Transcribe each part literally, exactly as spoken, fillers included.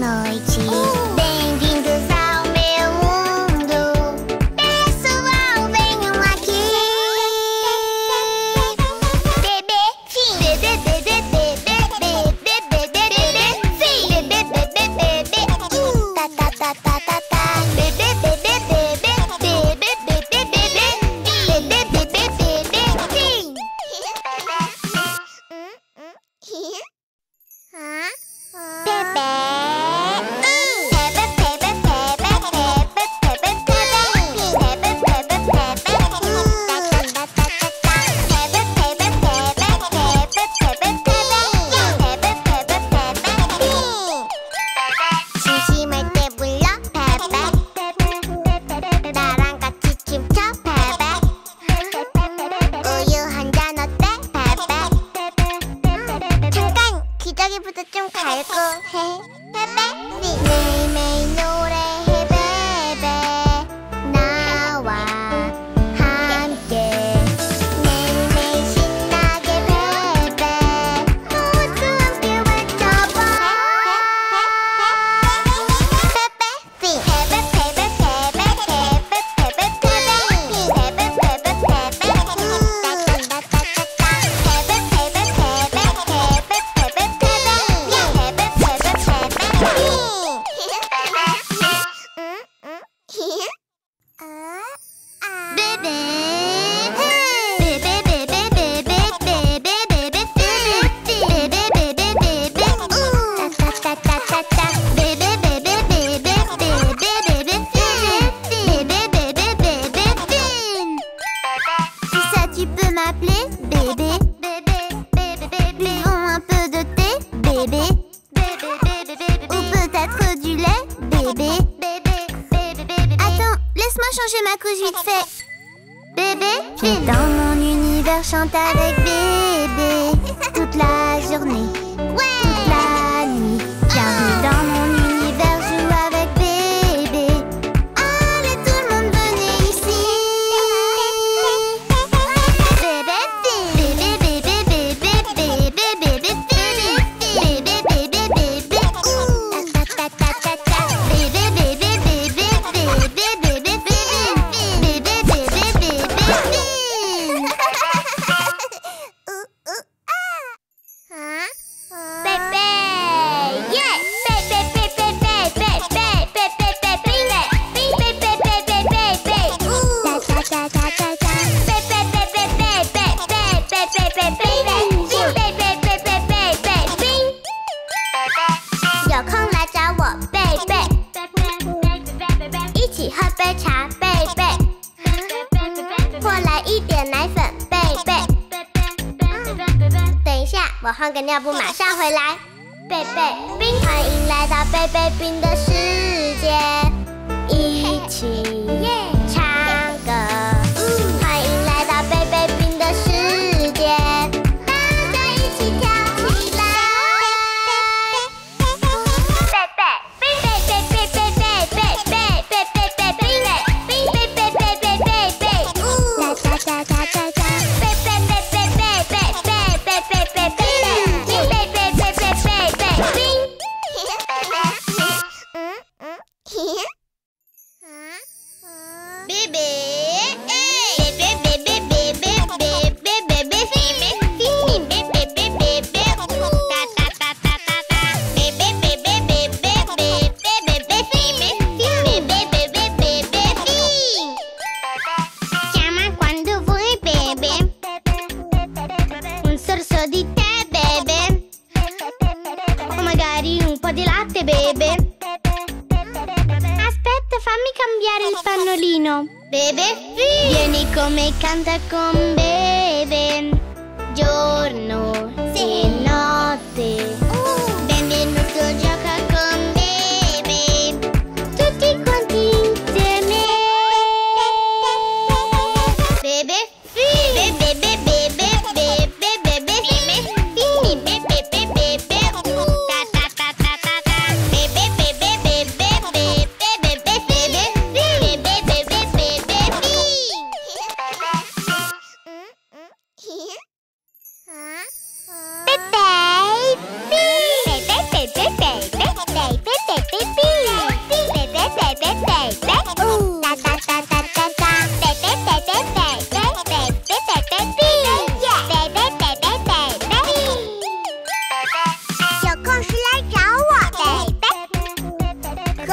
noite. Bem-vindos ao meu mundo. Pessoal, venham aqui. Bebê, fim. Bebê, bebê, bebê, bebê, bebê, bebê, fim. Bebê, bebê, bebê, uh. Ta, ta, ta, ta, ta, ta. Bebê, bebê, bebê, bebê, bebê, bebê, bebê, bebê, bebê, fim. 기저귀부터 좀 갈고 해. 베베 매일매일 노래해 베베 나와 함께 매일매일 신나게 베베 모두 함께 외쳐봐. 베베 핑 베베 베베 베베 베베 베베 베베 베베 베베 베베 따따따따따 베베 베베 베베 베베 Tu peux m'appeler bébé, buvons un peu de thé, bébé, ou peut-être du lait, bébé. Attends, laisse-moi changer ma couche vite fait. Bébé, viens dans mon univers, chante avec bébé toute la journée, toute la nuit. Bienvenue dans mon univers, joue avec bébé. Allez, tout le monde, venez ici.有空来找我，贝贝，一起喝杯茶，贝贝，或来一点奶粉，贝贝。等一下，我换个尿布，马上回来。贝贝冰，欢迎来到贝贝冰的世界，一起唱歌。欢迎来到贝贝冰的世界，大家一起跳起来。Di latte, bebe. Aspetta, fammi cambiare il pannolino. Bebe, sì. Vieni con me, canta con bebe. Giorno e notte. Uh. Benvenuto, gioca con bebe. Tutti quanti insieme. Bebe, sì. Bebe, bebe, bebe, bebe, bebe, bebe, bebe, bebe, bebe. Pepe!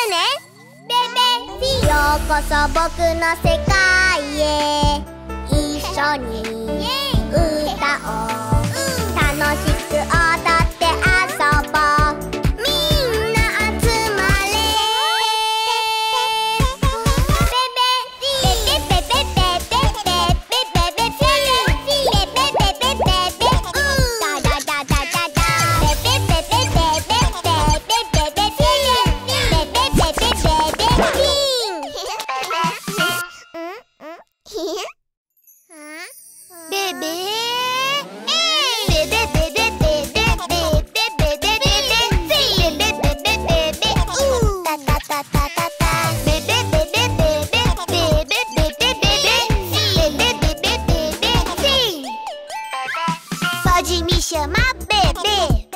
ね。ベベフィー。ようこそ僕の世界へ、一緒に歌おう。楽しく踊って遊ぼう。みんな集まれ。ベベフィー。ベベベベベベベベベベベフィー。ベベベベベベベベベダダダダダダ。ベベベベベベベベベベベフィー。ベベベベベベベベフィー。ベベPode me chamar bebê.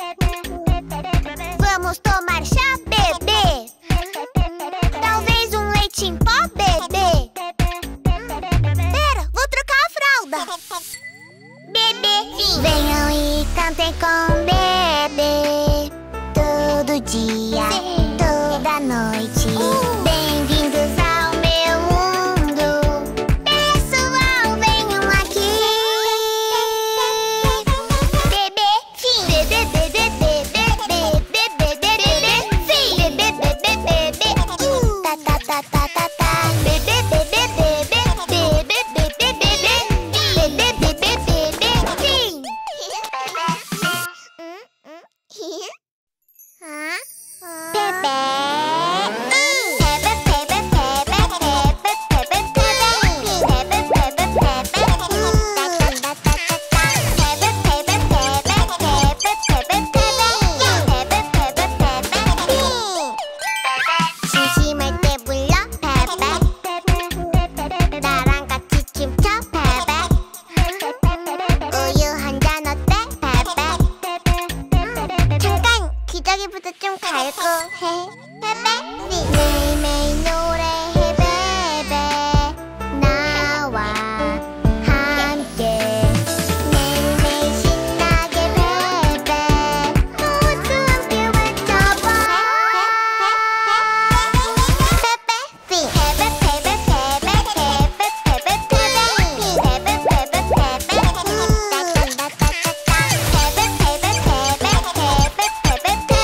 Vamos tomar chá, bebê. Talvez um leite em pó, bebê. Pera, vou trocar a fralda. Bebê, venham e cantem com bebê. Todo dia, toda noite. Bem-vindos ao meu mundo. Pessoal, venham aqui. Bebê, fim. Bebê, bebê, bebê, bebê, bebê, bebê, fim. Bebê, bebê, bebê, tá, tá, tá, tá, tá, tá. Bebê, bebê, bebê, bebê, bebê, bebê, bebê, bebê, bebê, fim. Bebê. 심심할 때 불러 베베. 나랑 같이 춤춰 베베. 우유 한 잔 어때 베베. 잠깐 기저귀부터 좀 갈고 해 베베. 매일매일 노래해 베베. 나와 함께 매일매일 신나게 베베. 모두 함께 외쳐봐. 베베 핑. 베베 베베 베베 베베 베베 베베 핑. 베베 베베 베베 따따따따따. 베베 베베 베베 베베 베베 베베 핑. 베베 베베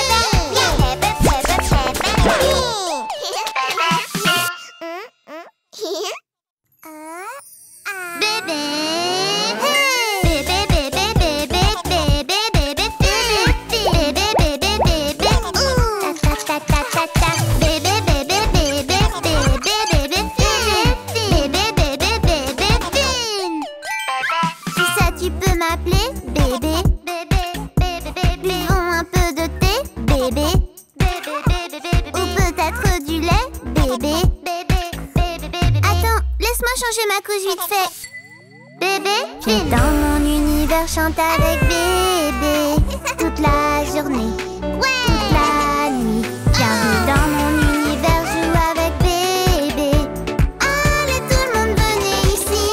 Si ça tu peux m'appeler bébé. Buvons un peu de thé, bébé. Ou peut-être du lait, bébé. Attends, laisse-moi changer ma couche vite fait. Bébé, viens dans mon univers, chante avec bébé. Toute la journée, toute la nuit. Bienvenue dans mon univers, joue avec bébé. Allez tout le monde, venez ici.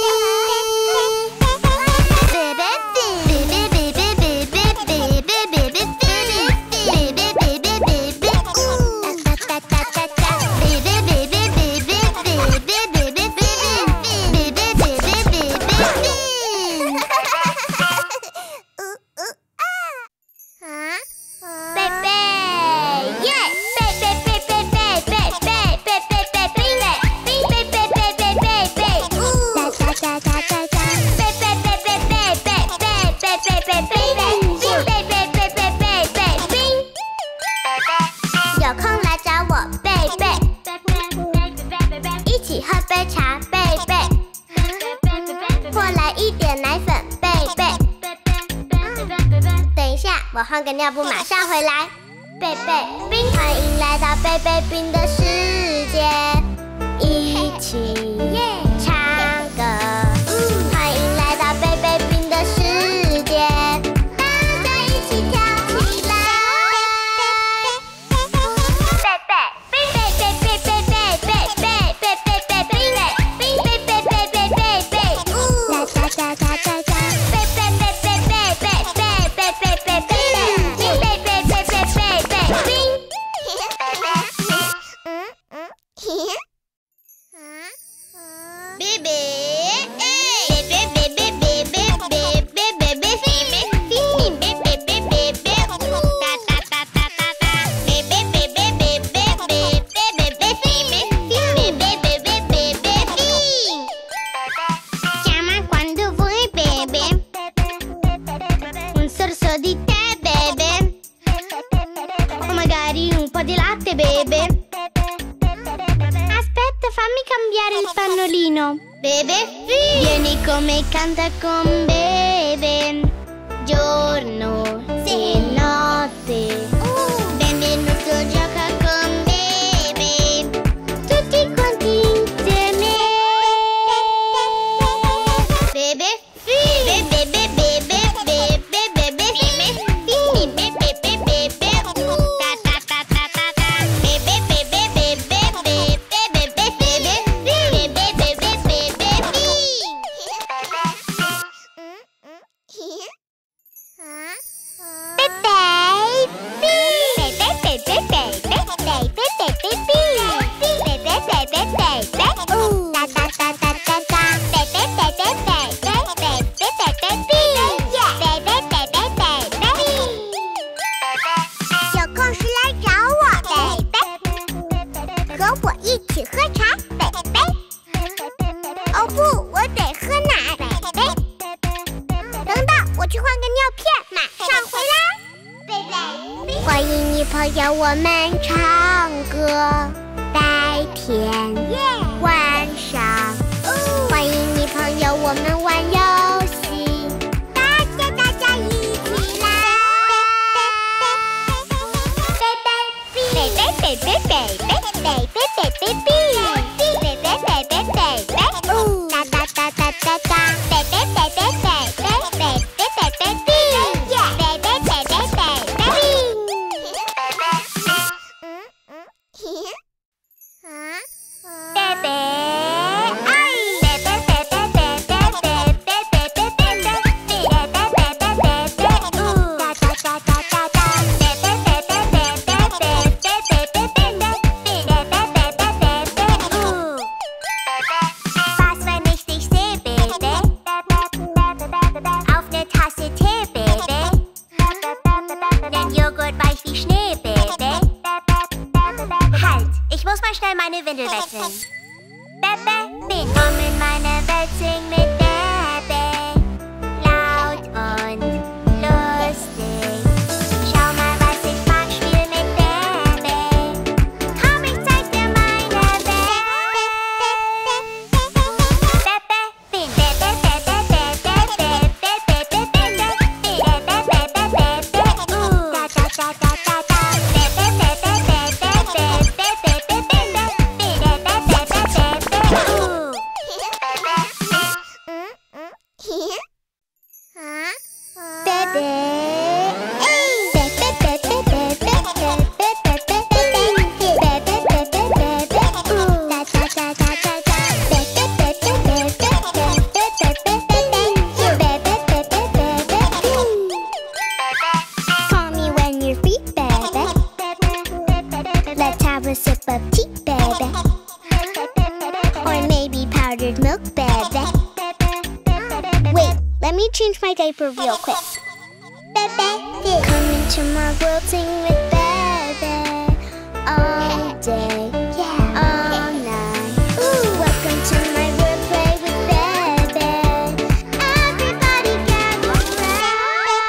Bébé, bébé, bébé, bébé, bébé, bébé, bébé, bébé, bébé, bébé, ouh, ta ta ta ta ta. Bébé, bébé, bébé, bébé, bébé, bébé, bébé, bébé, bébé, bébé. Ouh, ouh, ah. Bébé, yeah. Bébé, bébé, bébé, bébé, bébé, bébé, bébé, bébé, bébé, bébé, ouh, ta ta ta ta ta. Bébé, bébé, bébé, bébé, bébé, bébé, bébé, bébé, bébé, bébé. 有空来找我，贝贝，一起喝杯茶，贝贝，或来一点奶粉，贝贝。等一下，我换个尿布，马上回来。贝贝冰，欢迎来到贝贝冰的世界，一起唱歌。欢迎来到贝贝冰的世界，大家一起跳起来。贝贝冰，贝贝贝贝贝贝贝贝贝贝贝贝冰，贝贝贝贝贝贝贝，呜，哒哒哒哒哒哒。贝贝贝贝贝贝贝贝贝贝贝贝，冰贝贝贝贝贝贝冰。 Bebe. Eh. Bebe, bebe, bebe, bebe, bebe, bebe, bebe, bebe, bebe. Ta ta ta ta ta ta. Bebe, bebe, bebe, bebe, bebe, bebe, bebe, bebe, bebe. Chiama quando vuoi, bebe. Un sorso di tè, bebe. O magari un po' di latte, bebe. Aspetta, fammi cambiare il pannolino. Bebe, Vieni come canta con bebe. Giorno e notte. benvenuto, gioca con bebe. Tutti quanti insieme. Bebe, bebe, bebe, bebe, bebe, bebe, bebe, bebe, bebe, ta ta ta ta ta ta. Bebe, bebe, bebe, bebe, bebe, bebe, bebe, bebe, bebe. 欢迎你朋友，我们唱歌，白天晚上。欢迎你朋友，我们玩游戏，大家大家一起来。 Baby, baby, baby, baby, baby, baby, baby, baby, baby. Da da da da da da. Baby, baby, baby, baby, baby, baby. Baby, baby, baby. Was, wenn ich dich sehe, Baby? Auf ne Tasse Tee, Baby. Den Joghurt weich wie Schnee, Baby. Halt, ich muss mal schnell meine Windel wechseln. Bebe, bin. Komm in meine Welt, sing mit Bebe. Laut und lustig. Schau mal, was ich mag, spiel mit Bebe. Komm, ich zeig dir meine Welt. Bebe, bin. Bebe, Bebe, Bebe, Bebe, Bebe, Bebe. Bebe, Bebe, Bebe, uh. Da, da, da, da, da, da. Bebe, Bebe, Bebe, Bebe, Bebe, Bebe. Bebe, Bebe, Bebe, uh. Call me when you're free, baby. Let's have a sip of tea, baby. Or maybe powdered milk, baby. Wait, let me change my diaper real quick. Baby, come into my world, sing with baby. All day, all night. Welcome to my world, play with baby. Everybody gather round.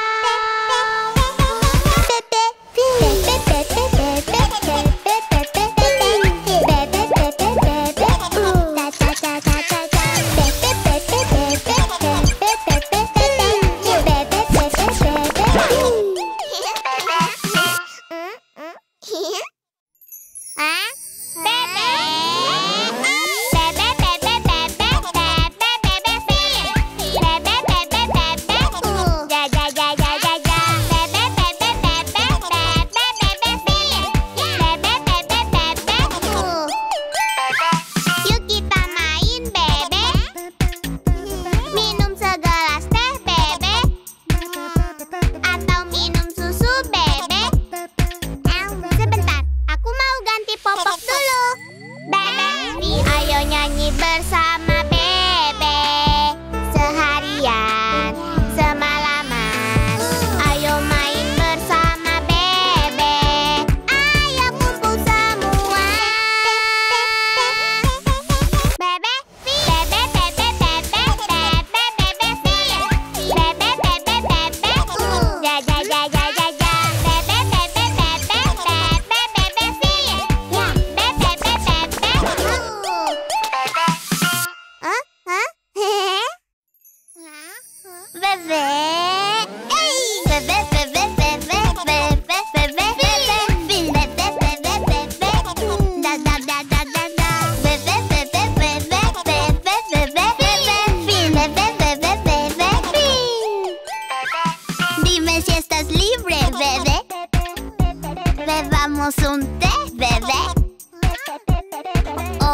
Bersama Bebe.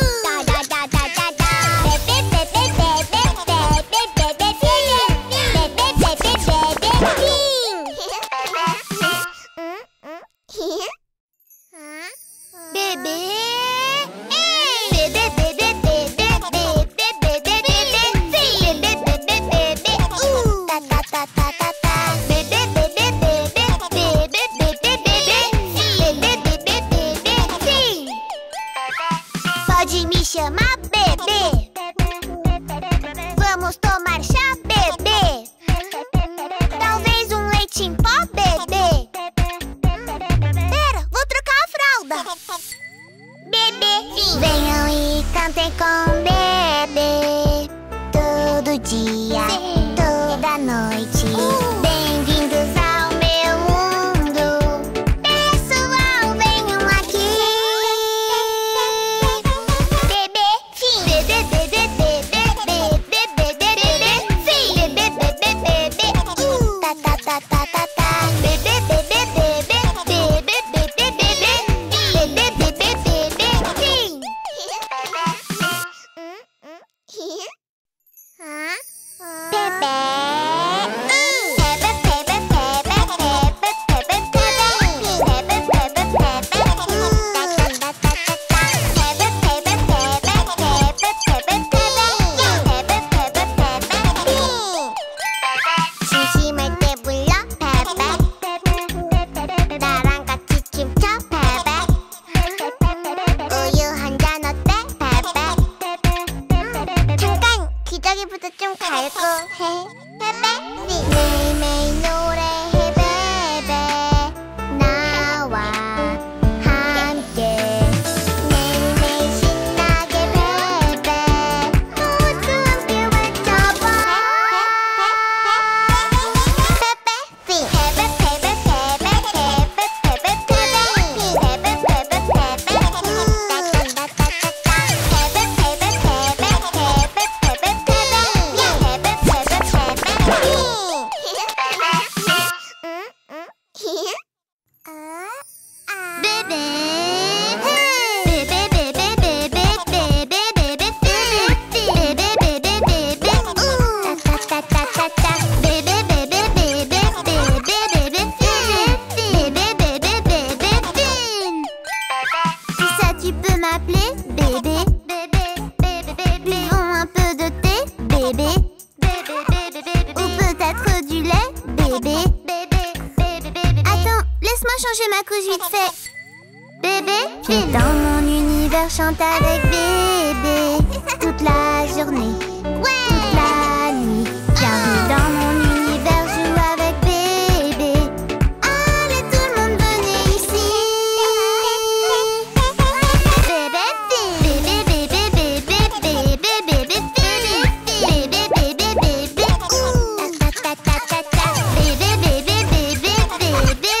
Pode me chamar bebê. Vamos tomar chá, bebê. Talvez um leite em pó, bebê. Pera, vou trocar a fralda. Bebê, sim. Venham e cantem com bebê. Todo dia, sim. Toda noite. uh. Bem-vindos ao meu mundo. Pessoal, venham aqui. Bebê, sim. Bebê, bebê, bebê, bebê, bebê, bebê, sim. Bebê, bebê, bebê, uh. Tá, tá, tá, tá, tá, tá. Bebê, bebê, bebê, bebê, bebê, bebê, bebê, bebê, bebê, sim. 심심할 때 불러 베베. 나랑 같이 춤춰 베베. 우유 한 잔 어때 베베. 잠깐 기저귀부터 좀 갈고 해 베베. 매일매일 노래해 베베. 나와 함께 매일매일 신나게 베베. 모두 함께 외쳐봐. 베베 베베 베베 베베 베베 베베 베베 베베 베베 따따따따따. 베베 베베 베베 베베 베베 베베 Tu peux m'appeler bébé. Buvons un peu de thé, bébé. Ou peut-être du lait, bébé. Attends, laisse-moi changer ma couche vite fait. Bébé, viens dans mon univers, chante avec bébé. Toute la journée, toute la nuit. Bienvenue dans mon univers, joue avec bébé. Allez, tout le monde, venez ici. Bébé, bébé, bébé, bébé, bébé, bébé, bébé, bébé, bébé, bébé, ouh. Ta ta ta ta ta. Bébé, bébé, bébé, bébé,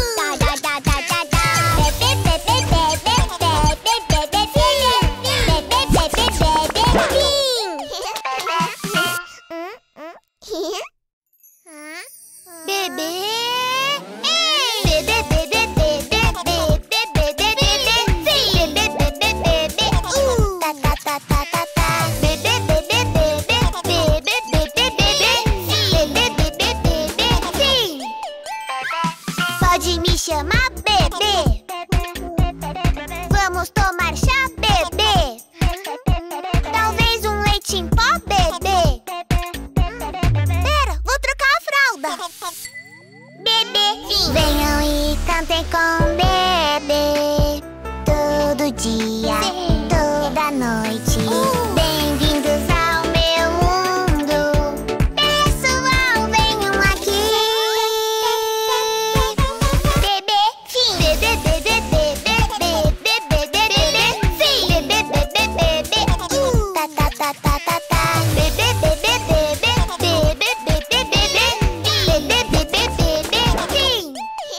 Pode me chamar bebê. Vamos tomar chá, bebê. Talvez um leite em pó, bebê. Pera, vou trocar a fralda. Bebê, sim. Venham e cantem com bebê. Todo dia, sim. Toda noite. uh. Bem-vindos ao meu mundo. Pessoal, venham aqui. Bebê, sim. Bebê, bebê, bebê, bebê, bebê, bebê, sim. Bebê, bebê, bebê, uh. Tá, tá, tá, tá, tá, tá. Bebê, bebê, bebê, bebê, bebê, bebê, bebê, bebê, bebê, sim.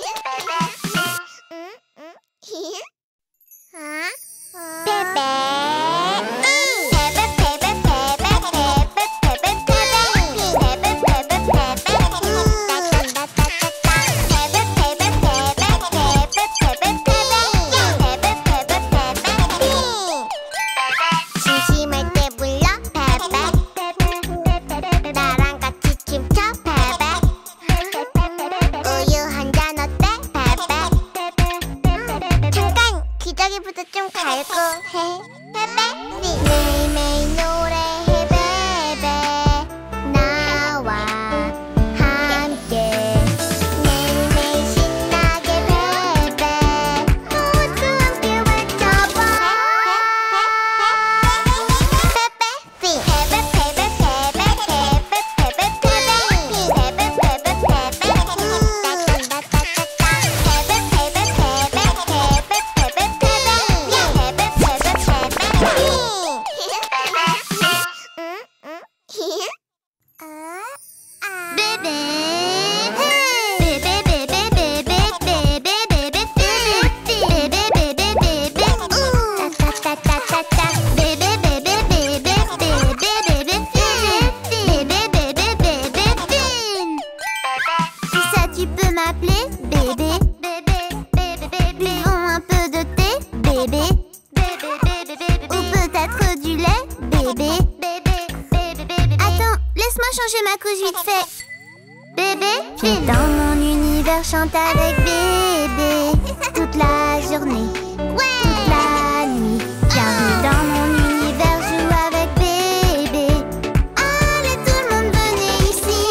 심심할 때 불러 베베 나랑 같이 춤춰 베베 우유 한 잔 어때 베베 잠깐 기저귀부터 좀 갈고 해 베베 매일매일 노래해 베베 나와 함께 매일매일 신나게 베베 모두 함께 외쳐봐 Tu peux m'appeler bébé, buvons un peu de thé, bébé, ou peut-être du lait, bébé. Attends, laisse-moi changer ma couche vite fait. Bébé, viens dans mon univers, chante avec bébé toute la journée, toute la nuit. Bienvenue dans mon univers, joue avec bébé. Allez, tout le monde, venez ici.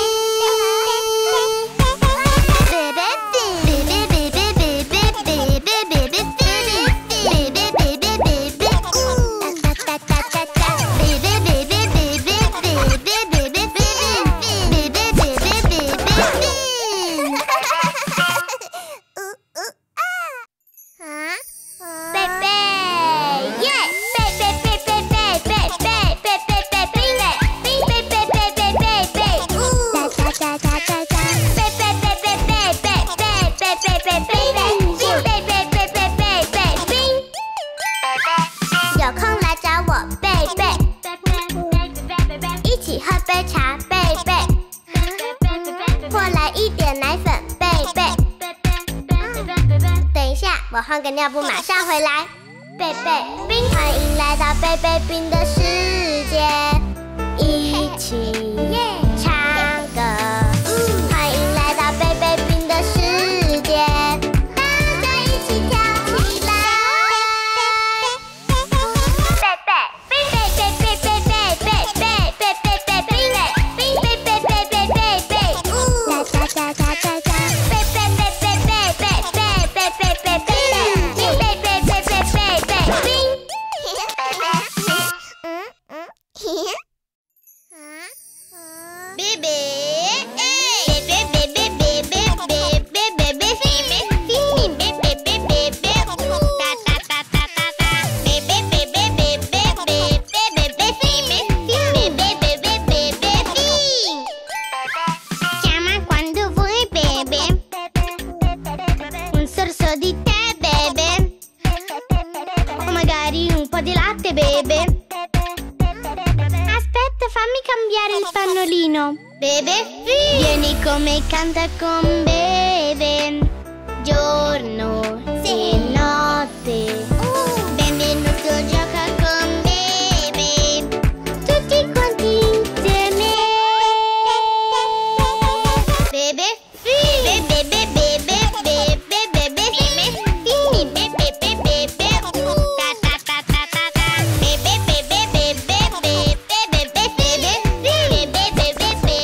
我换个尿布，马上回来。贝贝冰，欢迎来到贝贝冰的世界，一起唱歌。欢迎来到贝贝冰的世界，大家一起跳起来。贝贝冰，贝贝贝贝贝贝贝贝贝贝贝冰，贝贝贝贝贝贝贝，呜，哒哒哒哒哒哒，贝贝贝贝贝贝贝贝贝贝贝。Bebe, vieni con me, canta con Bebe, giorno e notte. Benvenuto, gioca con Bebe, tutti quanti insieme. Bebe, bebe, bebe, bebe, bebe, bebe, bebe, bebe, bebe, ta ta ta ta ta ta, bebe, bebe, bebe, bebe, bebe, bebe,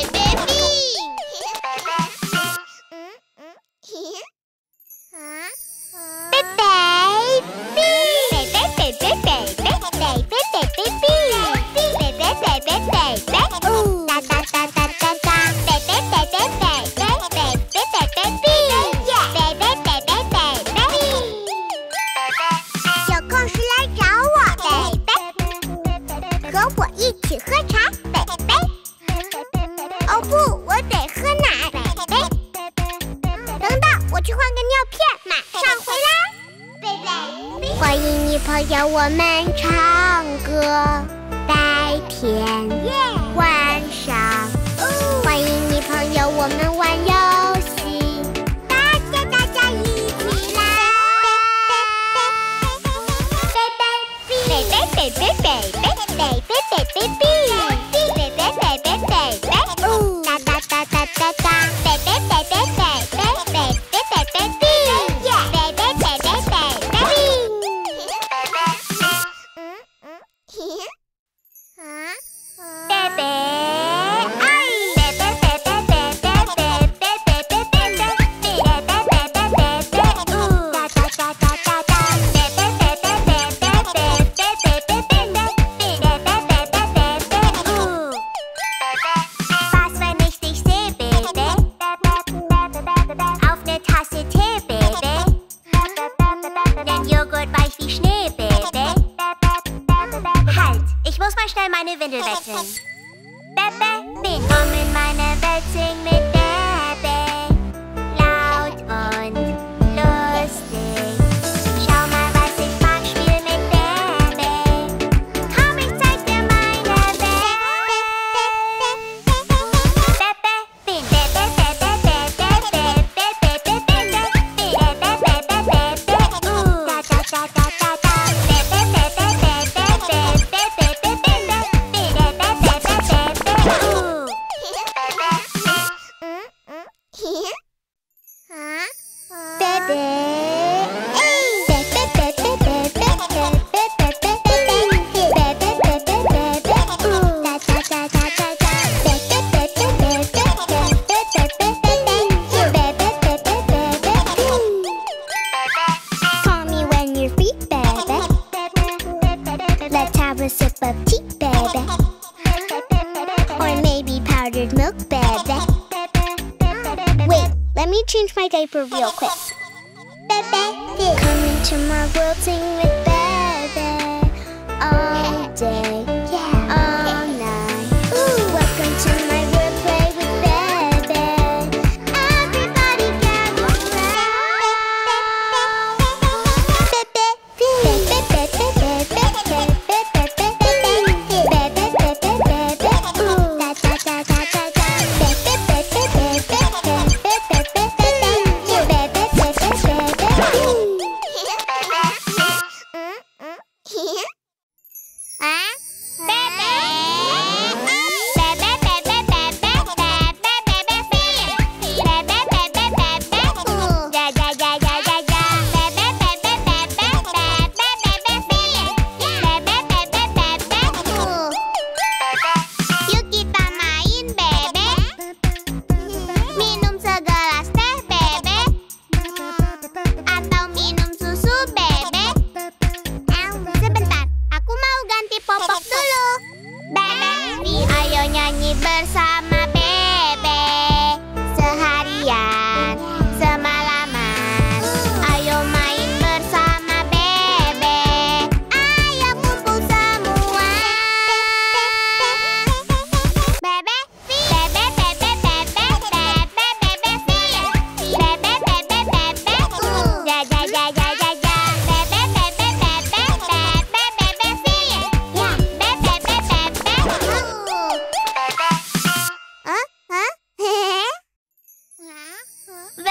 我们唱歌，白天晚上，欢迎你朋友，我们玩游戏，大家大家一起来。贝贝贝贝贝贝贝贝贝贝贝贝贝贝贝贝贝贝，呜，哒哒哒哒哒哒，贝贝贝贝贝贝贝贝贝贝贝。Meine Windel wechseln. Bebe, bin. Komm in meine Welt, sing mit Bebe. Laut und lustig. Schau mal, was ich mag, spiel mit Bebe. Komm, ich zeig dir meine Welt. Bebe, bin. Bebe, Bebe, Bebe, Bebe, Bebe, Bebe, Bebe, Bebe, Bebe, uh, da da da da da da. Bebe, Bebe, Bebe, Bebe, Bebe, Bebe. Call me when you're free, baby. Let's have a sip of tea, baby. Or maybe powdered milk, baby. Wait, let me change my diaper real quick. Baby, come into my world, sing with baby. All day, all night. Ooh, welcome to my world, play with baby. Everybody gather around.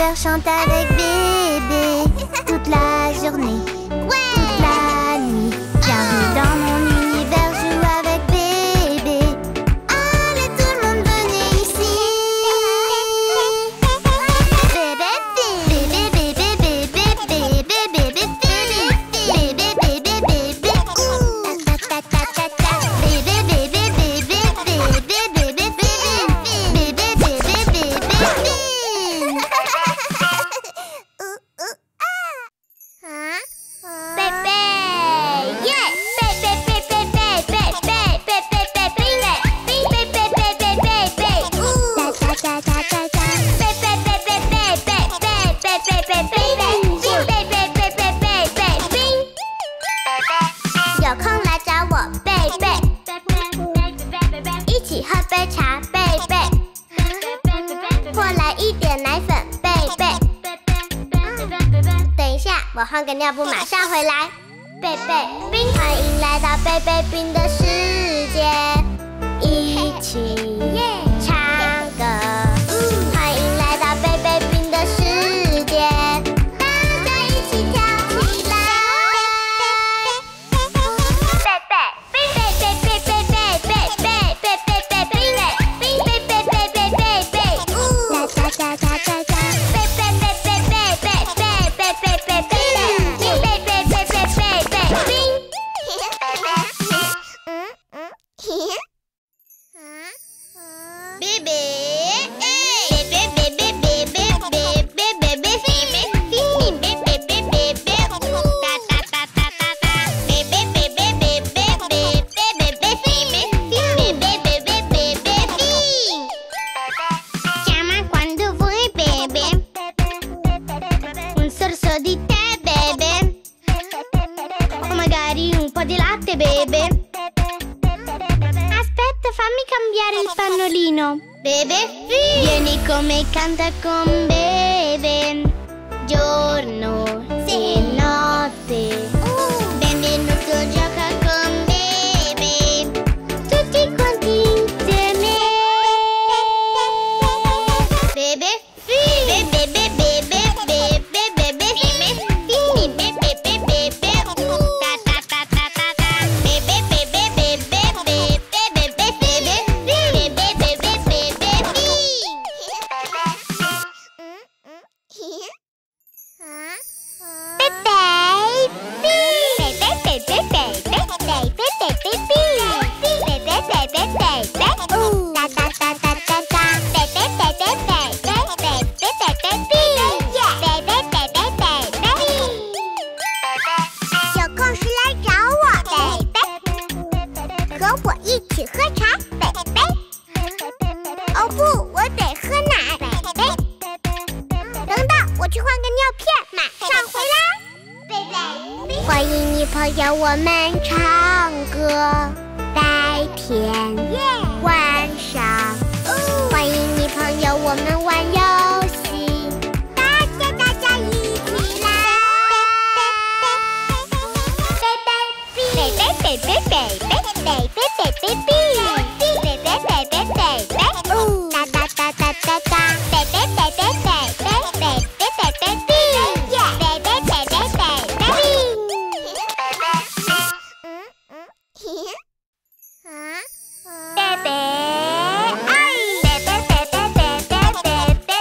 l'univers chante avec bébé. Toute la journée, toute la nuit. Bienvenue dans mon univers, joue avec bébé. Allez tout le monde venez ici. Bébé, bébé, bébé, bébé, bébé, bébé, bébé, bébé, bébé, bébé, ouh. Ta ta ta ta ta. Bébé, bébé, bébé, bébé, bébé, bébé, bébé, bébé, bébé, bébé.有空来找我，贝贝，一起喝杯茶，贝贝，或来一点奶粉，贝贝。等一下，我换个尿布，马上回来。贝贝冰，欢迎来到贝贝冰的世界，一起唱歌。欢迎来到贝贝冰的世界，大家一起跳起来。贝贝冰，贝贝贝贝贝贝贝贝贝贝贝贝冰，贝贝贝贝贝贝贝，呜，哒哒哒哒哒哒，贝贝贝贝贝贝贝贝贝贝贝贝，冰贝贝贝贝贝贝贝冰。嗯嗯，嘿嘿，啊啊，贝贝。Bebe, aspetta, fammi cambiare il pannolino. Bebe, vieni come canta con Bebe, giorno e notte. Benvenuto, gioca con Bebe, tutti quanti insieme. Bebe, bebe, bebe, bebe, bebe, bebe, bebe, bebe, bebe.朋友，我们唱歌，白天晚上，欢迎你朋友，我们玩游戏，大家大家一起来，贝贝贝贝贝贝贝贝贝贝贝贝贝贝贝贝贝贝，哒哒哒哒哒哒，贝贝贝贝贝贝贝贝贝贝贝。贝贝，哎，贝贝贝贝贝贝贝贝